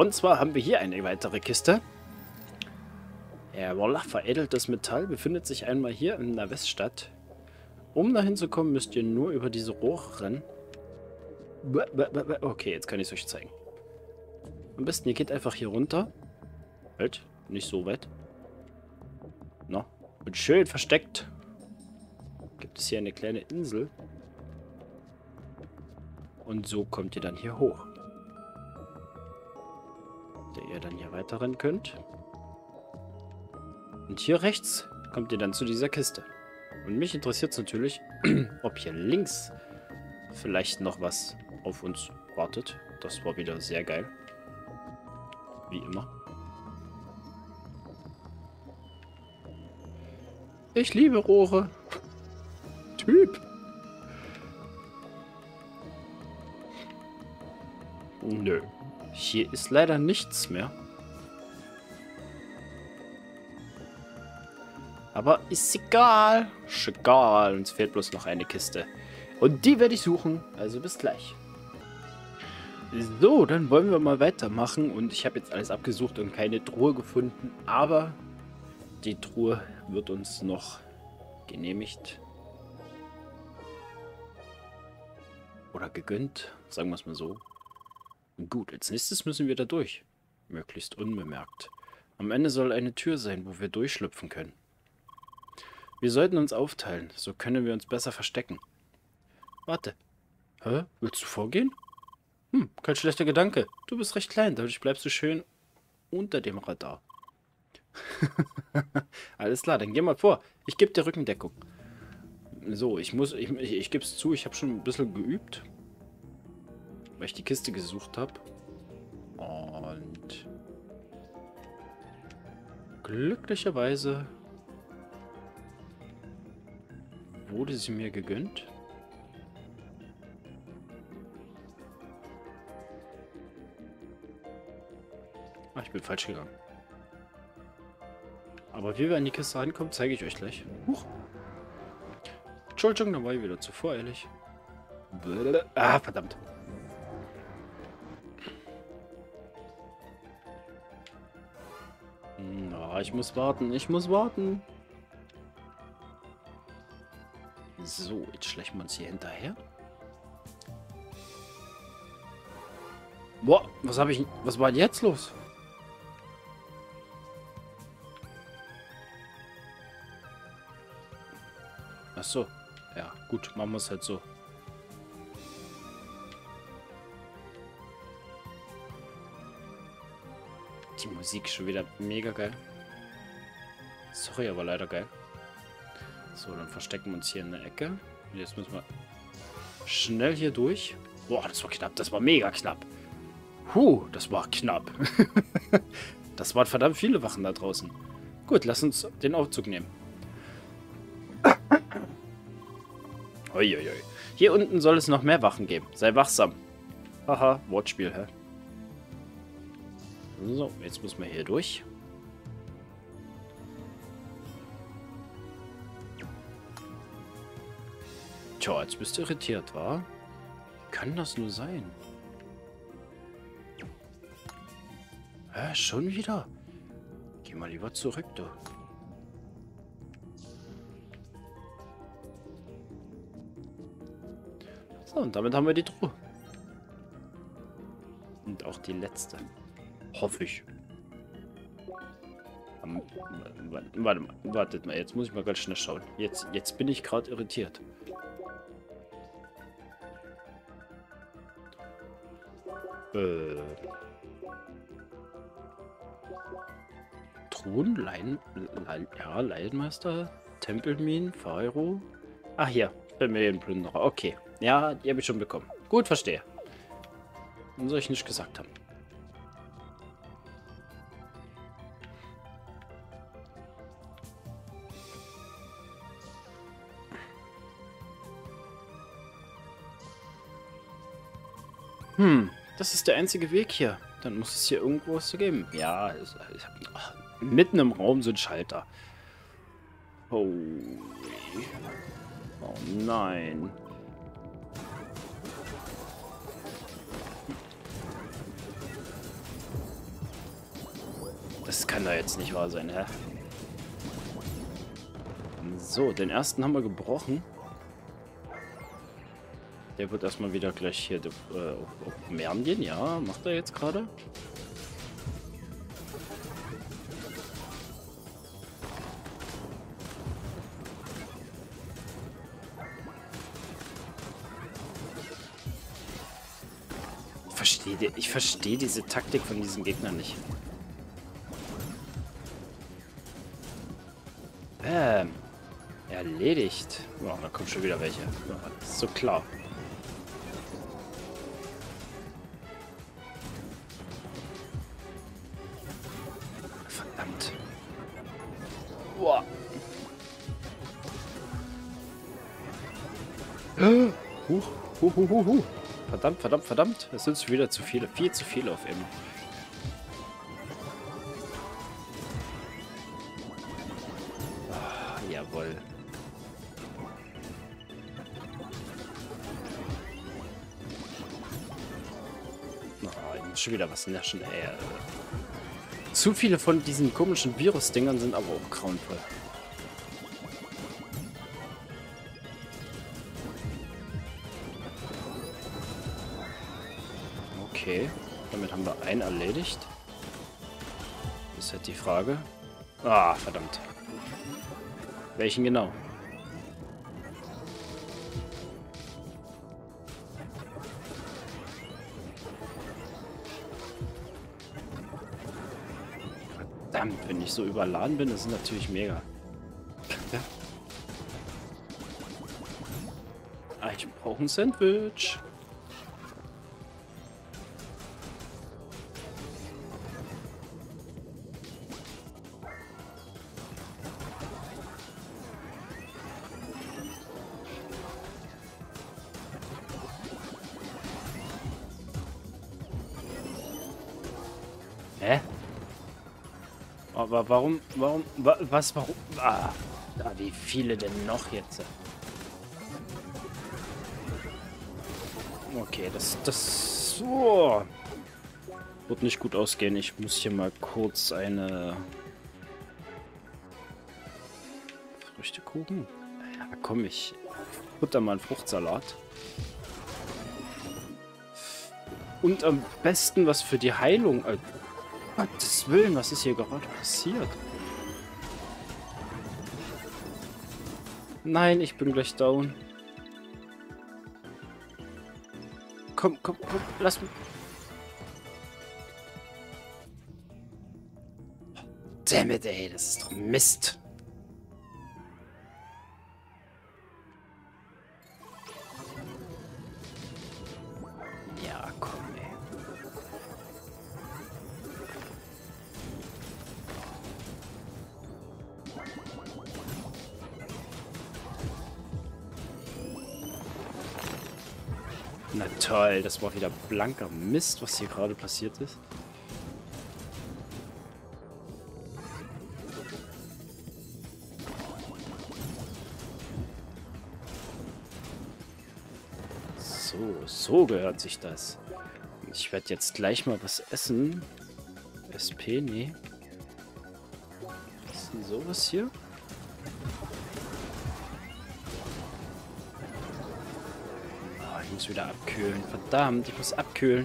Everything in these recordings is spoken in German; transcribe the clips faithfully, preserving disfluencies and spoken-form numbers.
Und zwar haben wir hier eine weitere Kiste. Ja, voila, veredeltes Metall befindet sich einmal hier in der Weststadt. Um dahin zu kommen, müsst ihr nur über diese Rohre rennen. Okay, jetzt kann ich es euch zeigen. Am besten, ihr geht einfach hier runter. Halt, nicht so weit. No. Und schön versteckt gibt es hier eine kleine Insel. Und so kommt ihr dann hier hoch. Der ihr dann hier weiter rennen könnt. Und hier rechts kommt ihr dann zu dieser Kiste. Und mich interessiert es natürlich, ob hier links vielleicht noch was auf uns wartet. Das war wieder sehr geil. Wie immer. Ich liebe Rohre. Typ. Nö. Hier ist leider nichts mehr. Aber ist egal. Ist egal. Uns fehlt bloß noch eine Kiste. Und die werde ich suchen. Also bis gleich. So, dann wollen wir mal weitermachen. Und ich habe jetzt alles abgesucht und keine Truhe gefunden. Aber die Truhe wird uns noch genehmigt. Oder gegönnt. Sagen wir es mal so. Gut, als nächstes müssen wir da durch. Möglichst unbemerkt. Am Ende soll eine Tür sein, wo wir durchschlüpfen können. Wir sollten uns aufteilen, so können wir uns besser verstecken. Warte. Hä? Willst du vorgehen? Hm, kein schlechter Gedanke. Du bist recht klein, dadurch bleibst du schön unter dem Radar. Alles klar, dann geh mal vor. Ich gebe dir Rückendeckung. So, ich muss, ich, ich, ich gebe es zu, ich habe schon ein bisschen geübt. Weil ich die Kiste gesucht habe. Und glücklicherweise wurde sie mir gegönnt. Ah, ich bin falsch gegangen. Aber wie wir an die Kiste reinkommen, zeige ich euch gleich. Huch. Entschuldigung, da war ich wieder zu voreilig. Ah, verdammt. Na, ich muss warten, ich muss warten. So, jetzt schleichen wir uns hier hinterher. Boah, was habe ich. Was war denn jetzt los? Ach so. Ja, gut, machen wir es halt so. Die Musik ist schon wieder mega geil. Sorry, aber leider geil. So, dann verstecken wir uns hier in der Ecke. Und jetzt müssen wir schnell hier durch. Boah, das war knapp. Das war mega knapp. Huh, das war knapp. Das waren verdammt viele Wachen da draußen. Gut, lass uns den Aufzug nehmen. Uiuiui. Hier unten soll es noch mehr Wachen geben. Sei wachsam. Haha, Wortspiel, hä? So, jetzt müssen wir hier durch. Tja, jetzt bist du irritiert, wa? Wie kann das nur sein? Hä, schon wieder? Geh mal lieber zurück, du. So, und damit haben wir die Truhe. Und auch die letzte. Hoffe ich. Um, warte mal, wartet mal, jetzt muss ich mal ganz schnell schauen. Jetzt, jetzt bin ich gerade irritiert. Äh. Truhen, Lein, Lein, ja, Leinmeister, Tempelminen, Phairo. Ach hier, Familienplünderer. Okay. Ja, die habe ich schon bekommen. Gut, verstehe. Dann soll ich nicht gesagt haben. Hm, das ist der einzige Weg hier. Dann muss es hier irgendwo was zu geben. Ja, es, ich hab, ach, mitten im Raum so ein Schalter. Oh, oh nein. Das kann doch jetzt nicht wahr sein, hä? So, den ersten haben wir gebrochen. Der wird erstmal wieder gleich hier äh, auf, auf Meeren gehen. Ja, macht er jetzt gerade. Ich verstehe die, ich verstehe diese Taktik von diesen Gegnern nicht. Bäm. Erledigt. Oh, da kommen schon wieder welche. Ja, das ist so klar. Verdammt. Boah. Huch, huch, huch, huch, huch. Verdammt, verdammt, verdammt. Es sind wieder zu viele. Viel zu viele auf einmal. Ah, jawohl. Oh, ich muss schon wieder was naschen, ey. Zu viele von diesen komischen Virus-Dingern sind aber auch grauenvoll. Okay, damit haben wir einen erledigt. Das ist halt die Frage. Ah, verdammt. Welchen genau? Verdammt, wenn ich so überladen bin, das ist natürlich mega. Ja. Ah, ich brauche ein Sandwich. Hä? Aber warum, warum, wa, was, warum? Ah, da, wie viele denn noch jetzt? Okay, das, das, oh, wird nicht gut ausgehen. Ich muss hier mal kurz eine Früchtekuchen. Ja, komm, ich futter mal einen Fruchtsalat. Und am besten was für die Heilung. Gottes Willen, was ist hier gerade passiert? Nein, ich bin gleich down. Komm, komm, komm, lass mich. Damn it, ey, das ist doch Mist. Ja, komm, ey. Na toll, das war wieder blanker Mist, was hier gerade passiert ist. So, so gehört sich das. Ich werde jetzt gleich mal was essen. S P, nee. Was ist denn sowas hier? Ich muss wieder abkühlen. Verdammt, ich muss abkühlen.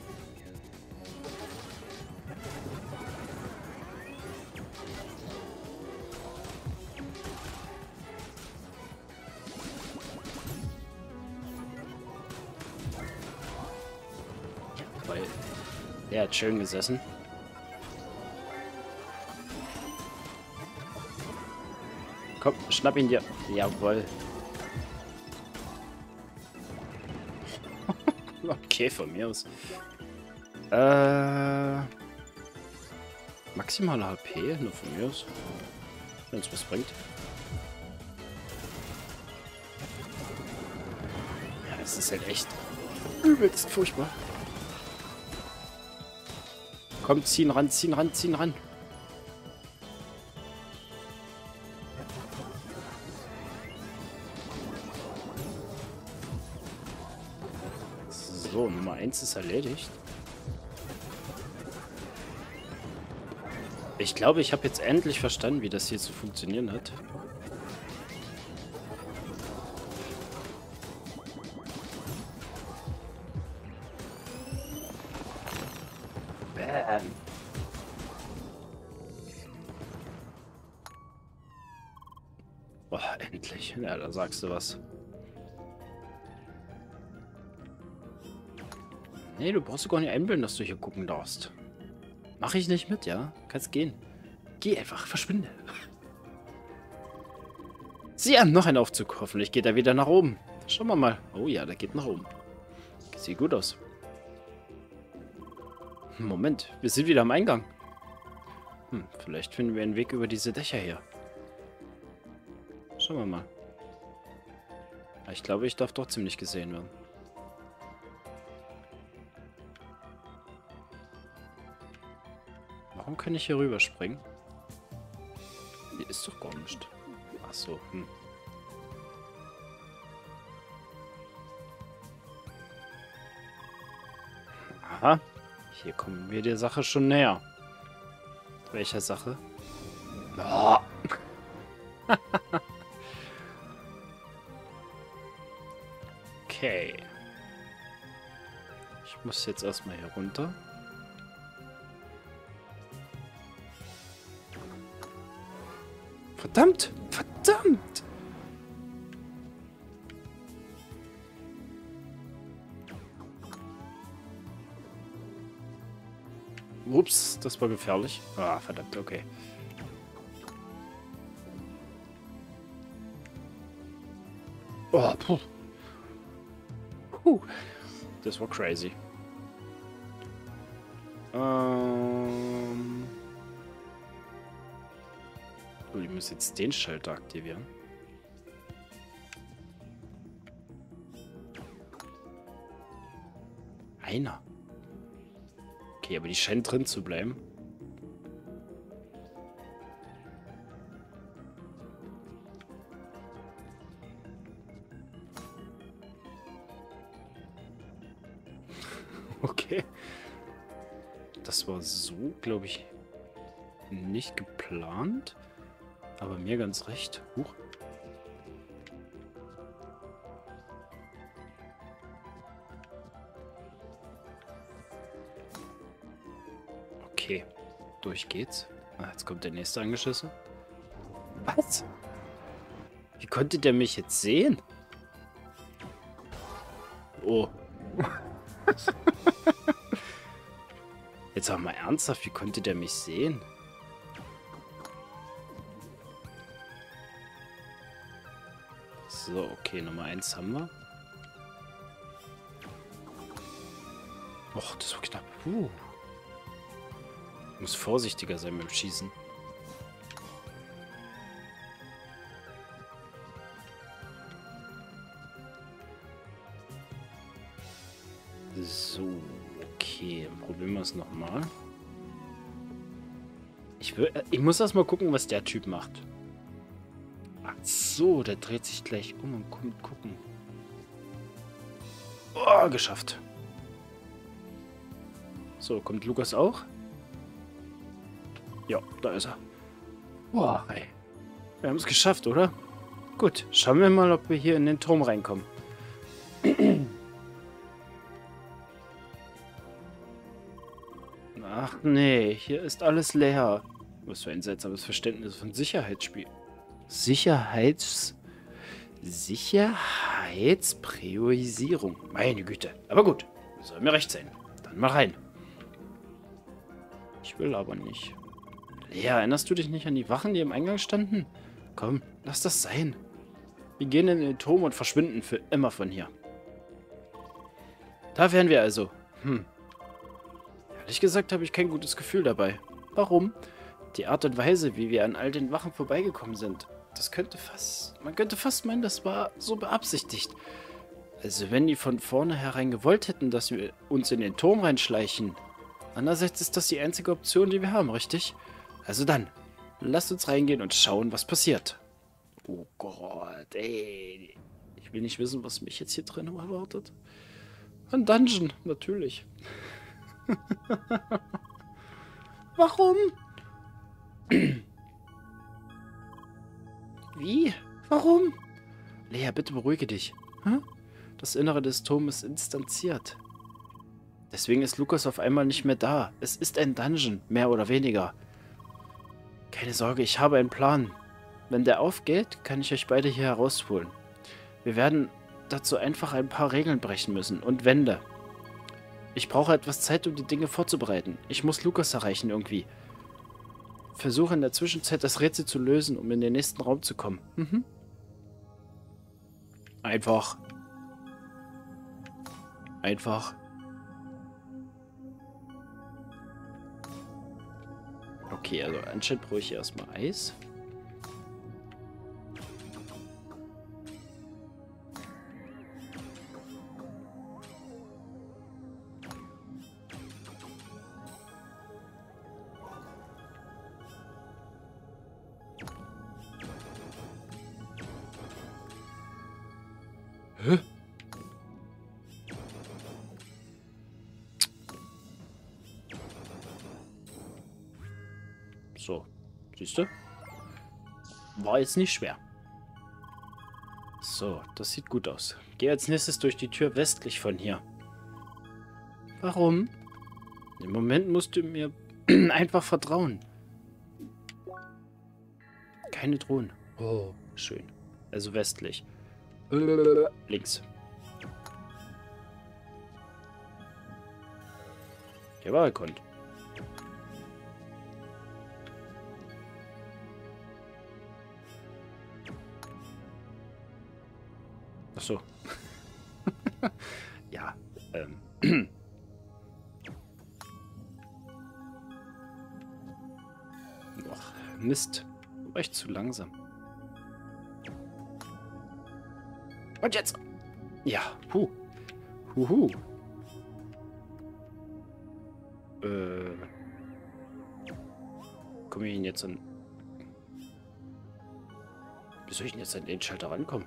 Weil der hat schön gesessen. Komm, schnapp ihn dir. Jawohl. Okay, von mir aus. Äh, maximale H P, nur von mir aus. Wenn es was bringt. Ja, das ist halt echt übelst furchtbar. Komm, ziehen ran, ziehen ran, ziehen ran. So, Nummer eins ist erledigt. Ich glaube, ich habe jetzt endlich verstanden, wie das hier zu funktionieren hat. Bam. Boah, endlich. Ja, da sagst du was. Nee, du brauchst gar nicht einbilden, dass du hier gucken darfst. Mach ich nicht mit, ja? Kannst gehen. Geh einfach, verschwinde. Sieh an, noch ein Aufzug. Hoffentlich geht er wieder nach oben. Schauen wir mal. Oh ja, der geht nach oben. Sieht gut aus. Moment, wir sind wieder am Eingang. Hm, vielleicht finden wir einen Weg über diese Dächer hier. Schauen wir mal. Ich glaube, ich darf trotzdem nicht gesehen werden. Warum kann ich hier rüberspringen? Hier ist doch gar nicht. Ach so, hm. Aha. Hier kommen wir der Sache schon näher. Welcher Sache? Oh. Okay. Ich muss jetzt erstmal hier runter. Verdammt! Verdammt! Ups, das war gefährlich. Ah, verdammt, okay. Oh, puh. Puh. Das war crazy. Ähm... Oh, ich muss jetzt den Schalter aktivieren. Einer. Okay, aber die scheint drin zu bleiben. Okay. Das war so, glaube ich, nicht geplant. Aber mir ganz recht. Huch. Okay. Durch geht's. Ah, jetzt kommt der nächste angeschissen. Was? Wie konnte der mich jetzt sehen? Oh. Jetzt auch mal ernsthaft, wie konnte der mich sehen? So, okay, Nummer eins haben wir. Och, das war knapp. Uh. Ich muss vorsichtiger sein beim Schießen. So, okay. Probieren wir es nochmal. Ich, will, ich muss erst mal gucken, was der Typ macht. Ach so, der dreht sich gleich um und kommt gucken. Oh, geschafft. So, kommt Lukas auch? Ja, da ist er. Boah, ey. Wir haben es geschafft, oder? Gut, schauen wir mal, ob wir hier in den Turm reinkommen. Ach nee, hier ist alles leer. Was für ein seltsames Verständnis von Sicherheitsspiel. Sicherheits... Sicherheitspriorisierung. Meine Güte. Aber gut, soll mir recht sein. Dann mal rein. Ich will aber nicht. Lea, erinnerst du dich nicht an die Wachen, die im Eingang standen? Komm, lass das sein. Wir gehen in den Turm und verschwinden für immer von hier. Da wären wir also. Hm. Ehrlich gesagt habe ich kein gutes Gefühl dabei. Warum? Die Art und Weise, wie wir an all den Wachen vorbeigekommen sind. Das könnte fast... Man könnte fast meinen, das war so beabsichtigt. Also wenn die von vornherein gewollt hätten, dass wir uns in den Turm reinschleichen. Andererseits ist das die einzige Option, die wir haben, richtig? Also dann, lasst uns reingehen und schauen, was passiert. Oh Gott, ey. Ich will nicht wissen, was mich jetzt hier drin erwartet. Ein Dungeon, natürlich. Warum? Wie? Warum? Lea, bitte beruhige dich. Hm? Das Innere des Turms ist instanziert. Deswegen ist Lukas auf einmal nicht mehr da. Es ist ein Dungeon, mehr oder weniger. Keine Sorge, ich habe einen Plan. Wenn der aufgeht, kann ich euch beide hier herausholen. Wir werden dazu einfach ein paar Regeln brechen müssen und Wände. Ich brauche etwas Zeit, um die Dinge vorzubereiten. Ich muss Lukas erreichen irgendwie. Versuche in der Zwischenzeit das Rätsel zu lösen, um in den nächsten Raum zu kommen. Mhm. Einfach. Einfach. Okay, also anscheinend brauche ich hier erstmal Eis. Hä? So, siehst du? War jetzt nicht schwer. So, das sieht gut aus. Geh als nächstes durch die Tür westlich von hier. Warum? Im Moment musst du mir einfach vertrauen. Keine Drohnen. Oh, schön. Also westlich. Links. Der war gekonnt. Ach so. Ja, ähm. Ach, Mist. War echt zu langsam. Und jetzt. Ja, puh. Huhu. Äh. Komme ich denn jetzt an... Wie soll ich denn jetzt an den Schalter rankommen?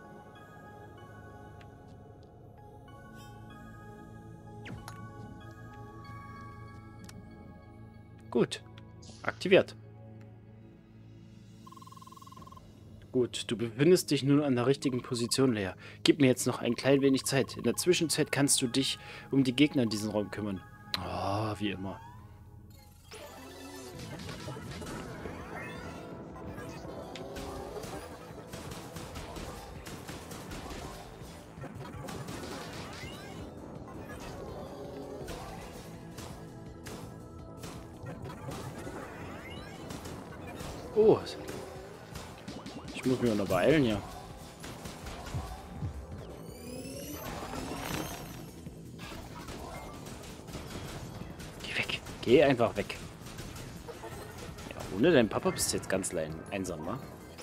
Gut. Aktiviert. Gut, du befindest dich nun an der richtigen Position, Lea. Gib mir jetzt noch ein klein wenig Zeit. In der Zwischenzeit kannst du dich um die Gegner in diesem Raum kümmern. Ah, oh, wie immer. Oh. Ich muss mich noch beeilen hier. Geh weg. Geh einfach weg. Ja, ohne deinen Papa bist du jetzt ganz allein einsam, wa?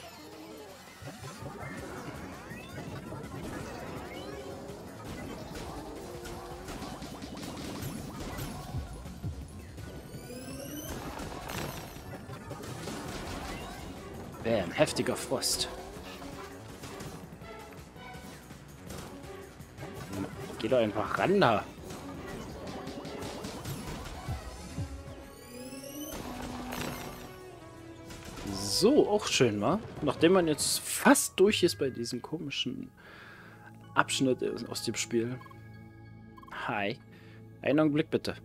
Bam, heftiger Frost. Geh doch einfach ran da. So, auch schön, wa? Nachdem man jetzt fast durch ist bei diesem komischen Abschnitt aus dem Spiel. Hi. Einen Augenblick bitte.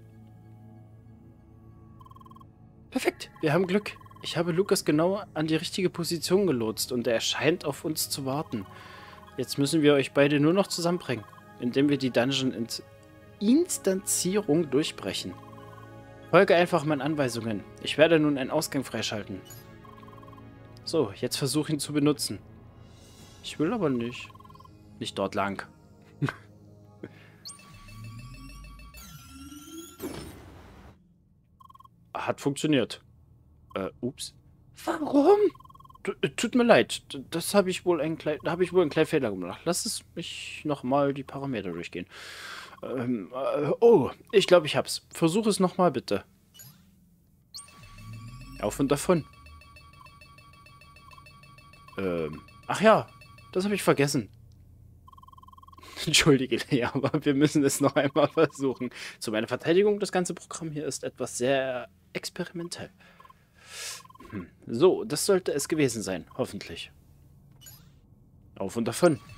Perfekt, wir haben Glück. Ich habe Lukas genau an die richtige Position gelotst und er scheint auf uns zu warten. Jetzt müssen wir euch beide nur noch zusammenbringen, indem wir die Dungeon-Instanzierung durchbrechen. Folge einfach meinen Anweisungen. Ich werde nun einen Ausgang freischalten. So, jetzt versuche ihn zu benutzen. Ich will aber nicht. Nicht dort lang. Hat funktioniert. Äh, ups. Warum? T tut mir leid. Das habe ich wohl einen kleinen, da habe ich wohl einen kleinen Fehler gemacht. Lass es mich nochmal die Parameter durchgehen. Ähm, äh, oh, ich glaube, ich hab's. Versuch es nochmal, bitte. Auf und davon. Ähm, ach ja, das habe ich vergessen. Entschuldige, Lea, aber wir müssen es noch einmal versuchen. Zu meiner Verteidigung, das ganze Programm hier ist etwas sehr experimentell. Hm. So, das sollte es gewesen sein, hoffentlich. Auf und davon.